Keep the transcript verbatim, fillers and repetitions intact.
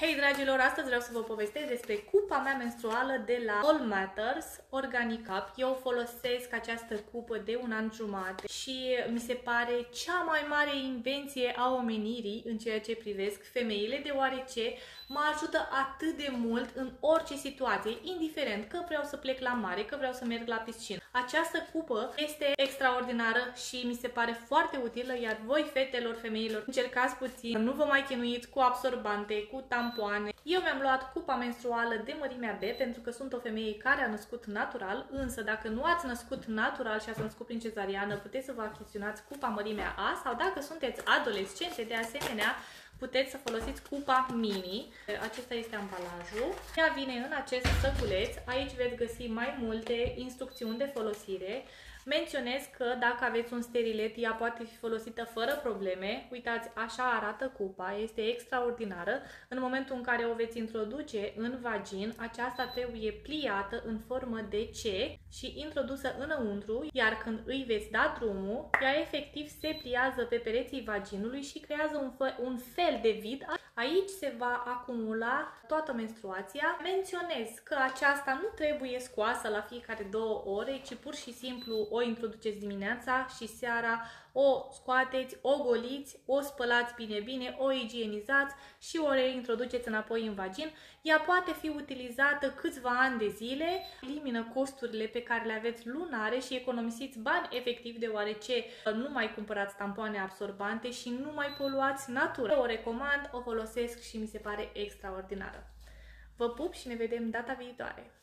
Hei dragilor, astăzi vreau să vă povestesc despre cupa mea menstruală de la All Matters Organicup. Eu folosesc această cupă de un an jumate și mi se pare cea mai mare invenție a omenirii în ceea ce privesc femeile, deoarece mă ajută atât de mult în orice situație, indiferent că vreau să plec la mare, că vreau să merg la piscină. Această cupă este extraordinară și mi se pare foarte utilă, iar voi, fetelor, femeilor, încercați puțin, nu vă mai chinuiți cu absorbante, cu tampoane. Eu mi-am luat cupa menstruală de mărimea B pentru că sunt o femeie care a născut natural, însă dacă nu ați născut natural și ați născut prin cezariană, puteți să vă achiziționați cupa mărimea A, sau dacă sunteți adolescente, de asemenea, puteți să folosiți cupa mini. Acesta este ambalajul. Ea vine în acest săculeț. Aici veți găsi mai multe instrucțiuni de folosire. Menționez că dacă aveți un sterilet, ea poate fi folosită fără probleme. Uitați, așa arată cupa, este extraordinară. În momentul în care o veți introduce în vagin, aceasta trebuie pliată în formă de C și introdusă înăuntru, iar când îi veți da drumul, ea efectiv se pliază pe pereții vaginului și creează un, fel, un fel de vid. Aici se va acumula toată menstruația. Menționez că aceasta nu trebuie scoasă la fiecare două ore, ci pur și simplu o introduceți dimineața și seara, o scoateți, o goliți, o spălați bine-bine, o igienizați și o reintroduceți înapoi în vagin. Ea poate fi utilizată câțiva ani de zile, elimină costurile pe care le aveți lunare și economisiți bani efectiv, deoarece nu mai cumpărați tampoane absorbante și nu mai poluați natura. O recomand, o folosesc și mi se pare extraordinară. Vă pup și ne vedem data viitoare!